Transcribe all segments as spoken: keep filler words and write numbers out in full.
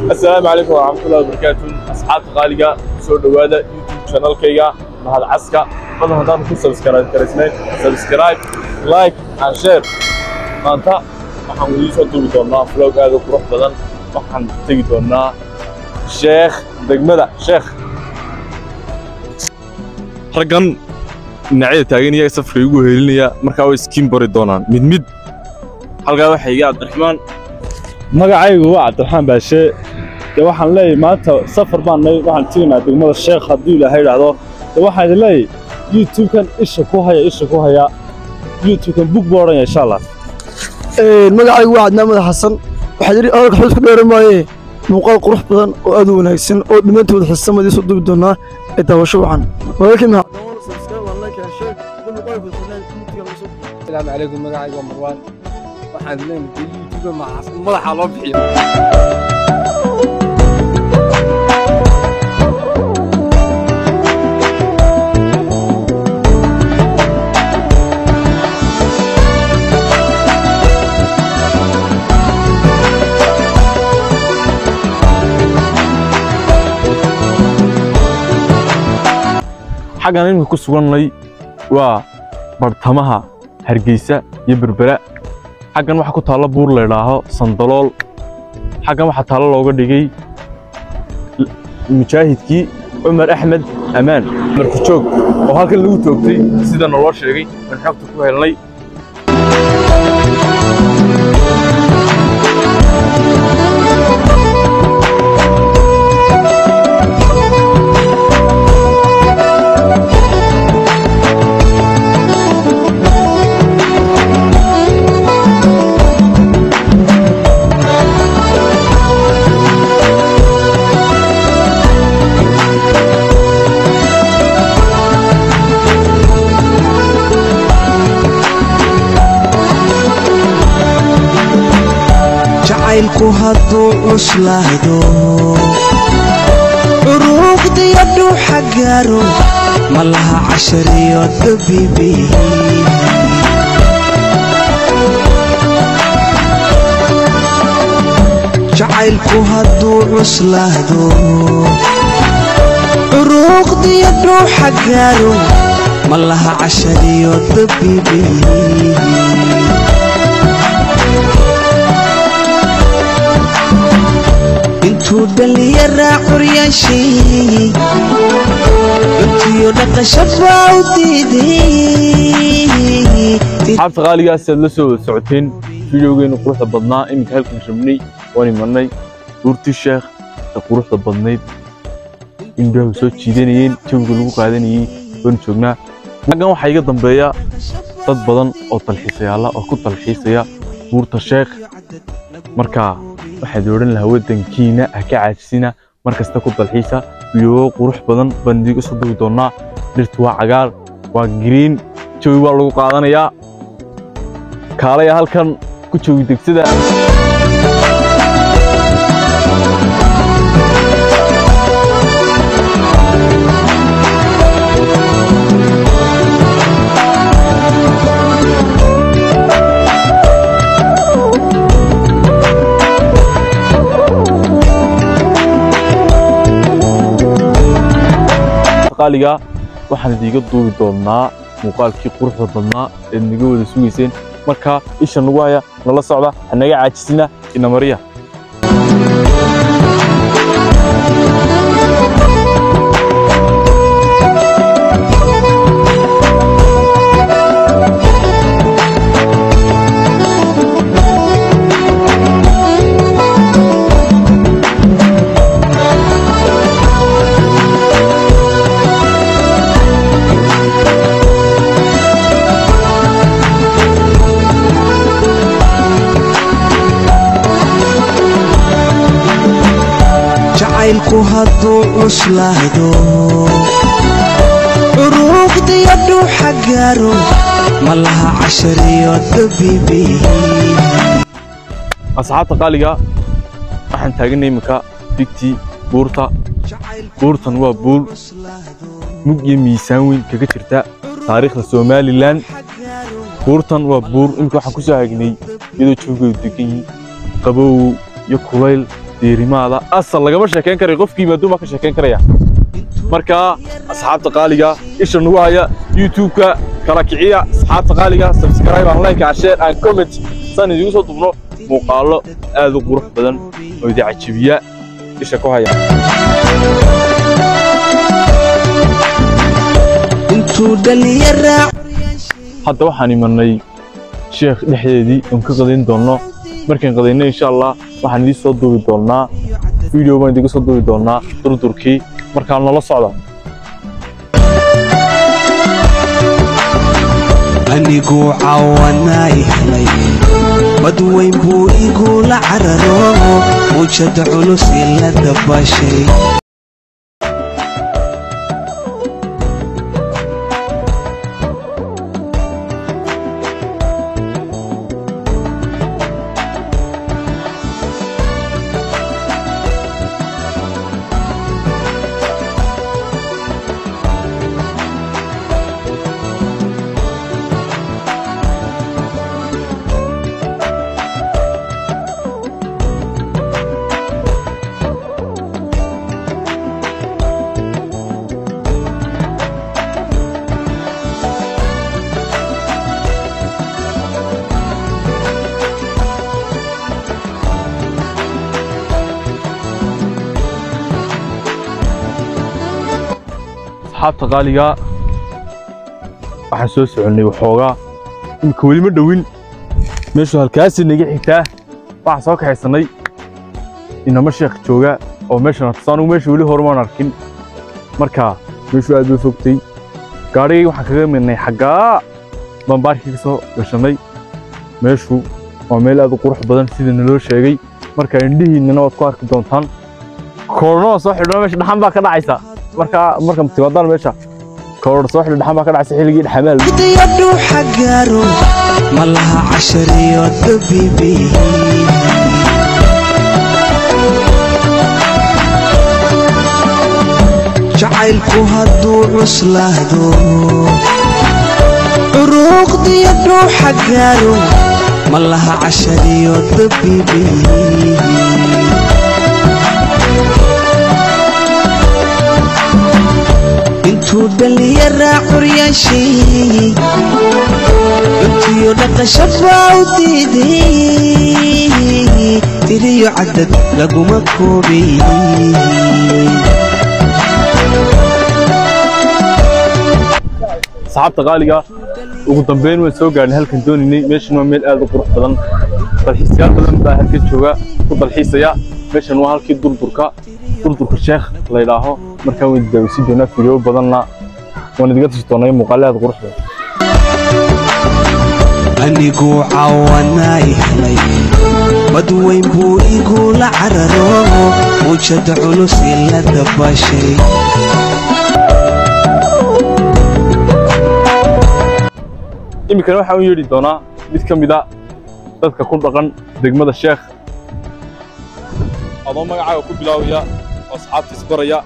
السلام عليكم ورحمة الله وبركاته. أصحاب غالية سو دوادا يوتيوب شانل كيغا مهد عسكا فضل هدان كو سبسكرايب كرسنين سبسكرايب لايك and share maanta waxaan weli soo duubi doonaa vlog aad u qurux badan waxaan tagi doonaa sheekh degmada sheekh raggan nacay taagan yahay safar ugu heelinaya markaa way skin bari doonaan mid mid halka waxa iga Cabdiraxmaan magacaygu waa Cabdiraxmaan baashe waxaan leeyahay maanta safar baan waxaan tiinaa degmada sheekh hadii ilaahay raado waxaan leeyahay YouTube kan isha ku haya isha ku haya YouTube kan book board insha Allah ee magacaygu waa Adnaan Xasan waxa jiri arag xus ku dheeramaaye muuqaal qurux badan oo aad u wanaagsan oo dhimantood xisamadii soo duubi doonaa ee daawasho waxan walaalkii ma السلام عليكم magacaygu waa Marwan waxaan leeyahay YouTube ma madaxa loo bixiyo xagan inuu ku suganay waa bartamaha Hargeysa iyo Berbera xagan waxa ku taala buur leedahay Sandalool xagan waxa taala looga dhigay mujaahidkii Umar Ahmed Amaan markuu joog oo halkan lagu toogtay sida loo sheegay in xogta ku helnay ku haduu uslaado uruqdi yadu xagaaro malaha cashariyo dabibi jacayl ku haduu uslaado uruqdi yadu xagaaro malaha cashariyo dabibi دليرا قريشي انتيو دقشفا وديدي حبت غالية سيد لسو سعوتين فيديوغين قروح بدنا إمك هالكم شمني واني مني دورتي الشيخ قروح بدنايد إندهو سو تشيدينيين تشوفوا لغو قادينيين ونشوفنا حقا وحا يقا دنبايا dad badan oo talxiisayaal oo ku talxiisaya buurta sheekh marka waxa dooran lahaa wadankiina ka caajisina markasta ku dalxiisa iyo qurux badan bandiga soo duubi doona dhirtu waa cagaar waa green jawi waa lagu qaadanayaa kaalay halkan ku joogi degsada qaaliga waxaan idiga duubi doonaa muuqaalkii quruxda badnaa ee niga wada suugayseen marka isha nagu haya nala socda anaga caajisina ina mariya ku haduu uslaado uruqdi yadu xagaaro malaha cashariyo dabibi asxaabta qaaliga waxaan taagnay imika digti buurta buurtan waa buur mug iyo miisaan weyn kaga jirta taariikhda Soomaaliland buurtan waa buur imika waxa ku soo hagnay iyadoo joogo degan qabow iyo kulayl diirimaada asal lagama sheekayn karay qofkii maaduma ka sheekayn karaya marka asxaabta qaaliga isha nagu haya YouTube-ka kala kiciya asxaabta qaaliga subscribe and like and share and comment san idigu soo dubno muuqaalo aad u qurux badan oo idin cajibiya isha ku haya intuu dhalinyara hadda waxaan imanay sheekh dhexdeedii oo ka qadayn doono markaan qadayno insha Allah waxaan idin soo duubi doonaa video baan idin soo duubi doonaa durdurkii markaan nala socdo anigu caawanaay helay badweyn buu igu la cararo mujad culus ila dabashay asxaabta qaaliga waxaan soo soconay waxoogaa imika weli ma dhowin meeshu halkaasi naga xigtaa waxaan soo kaxaysanay inama sheekh jooga oo meeshan anigu meesha weli horumaan arkin marka meeshu aad bay fogtay gaarigay waxaan kaga midnay xaggaa bambaarkii ka soo gashanay meeshu waa meel aad u qurux badan sida naloo sheegay marka indhihiinnana waad ku arki doontaan koornoo soo xidhno meesha dhaxan baa ka dhacaysa marka marka mtiwadaan meesha koor soo xidh dhaxan baa ka dhacay xilligii dhaxamaal diyadu xagaaro malaha cashariyo dabibi jacaylku hadduu cuslaado uruuq diyadu xagaaro malaha cashariyo dabibi intuu dhalinyara curyaashay intiyo dhaqashaba u diiday tiriyo cadad laguma koobay saxaabta qaaliga ugu dambeyn waan soo gaarnay halkan dooninay meeshan waa meel aad u qurux badan dalxiisayaal badan baa halkan jooga ku dalxiisaya meeshan waa halkii durdurka durdurka sheekh la yidhaaho markaan way daawisi doonaa fiidiyoo badanna waan idiga tusi doonaa muuqaalo aad qurux badan anigu caawanaay helay badweyn buu igu la cararo mujad culus ila dabashay imikana waxaan u yeedhi doonaa mid ka mid a dadka ku dhaqan degmada sheekh adoo magacaaga ku bilaabaya oo asxaabtiis baraya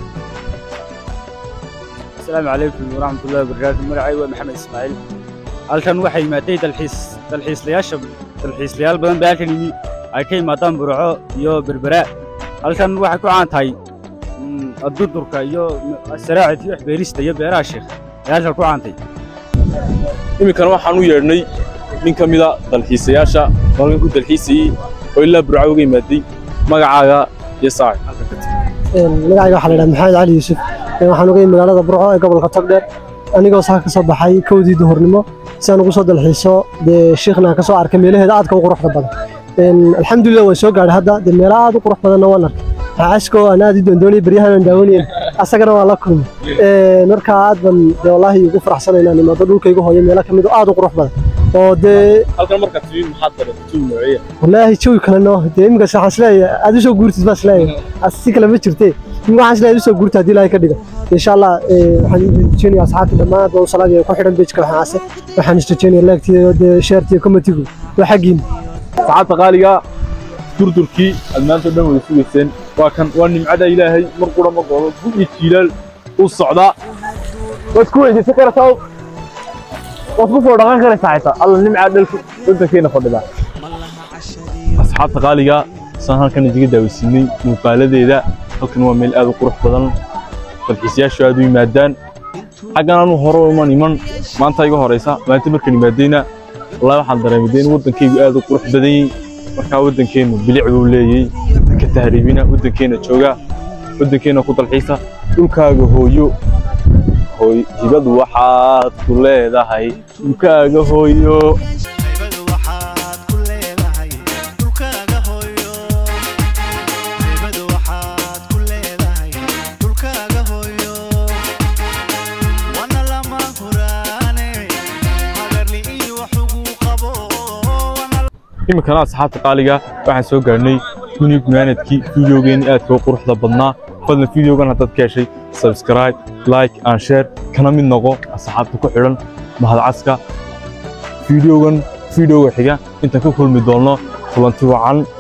السلام عليكم ورحمة الله وبركاته مرعي ومحمد إسماعيل halkan waxay yimaatay dalxiis dalxiislayaasha dalxiislayaal badan baa halkan yimi ay ka yimaadaan burco iyo berbera halkan waxay ku caan tahay adudurka iyo saraacid iyo beerista iyo beeraha sheekh halkan ku caantay imikana waxaan u yeedhnay nin ka mid a dalxiisayaasha halkan ku dalxiisayay oo ilaa burco uga yimaaday magacaaga iyo saacid magacayga waxaa la yidhaha maxamed cali yuusuf waxaan uga yimid magaalada burco ee gobolka togdheer anigoo saa ka soo baxay kowdii duhurnimo si aan ugu soo dalxiiso dee sheekhna ka soo arkay meelaheeda aadka u quruxda badan alxamdulilah waan soo gaadhay hadda dee meelo aad u qurux badanna waan arkay caaskoo aan aad i doondoonay baryahan aan daawanayn asagana waa la kulmay marka aad ban dee wallaahi ugu faraxsanaynaa nimaado dhulkaygu hooyo meelo ka mid oo aad u qurux badan oo dee halkan markaad timin maxaad dareentay jawi nooceeya wallaahi jawi kale noo dee iminka waxaan isleeyahay aad u soo guurtid baa isleeyahay si kale ma jirtee iminka waxaan isleeyahay u soo guurta haddii ilaahay ka dhiga insha allah waxaan rajeynayaa asxaabta dhammaan oo salaadiya ku xidhan bejka waxaan ase waxaan rajeynayaa laagtiyo dee sheertiyo komatigu waa xaggiin saacadda qaaliga durdurkii aad maanta dhan wada sugayseen waa kan waa nimcada ilaahay mar qura ma goodo gu iyo jiilaal u socdaa waad ku weydiisan kartaa waad ku soo dhaqan karaysaa xitaa alla nimcaa dhalku waddankeena fadhida asxaabta qaaliga saan halkan idiga daawaysiinay muuqaaladeeda halkan waa meel aad u qurux badan dalxiisayaashu aad u yimaadaan xaggan aanu hore uma iman maanta iga horeysa maanta markaan yimaadayna wallahi waxaan dareemay in wadankaygu aad u qurux badan yahay markaa wadankeenu bilic uu leeyahay ka tahriibina wadankeena jooga wadankeena ku dalxiisa dhulkaaga hooyo hooy hibadu waxaad ku leedahay dhulkaaga hooyo إما كان أصحاب قالية واحد سوق قرني من يقنانتكي فيديو جين أتكو قرح ضبنا فضل الفيديو كان هذا كاشي سبسكرايب لايك أند شير كان من نقو أصحاب تكوحرن مع العسكر فيديو جن فيديو حاجة أنت كل مدلنا فلنتوا عن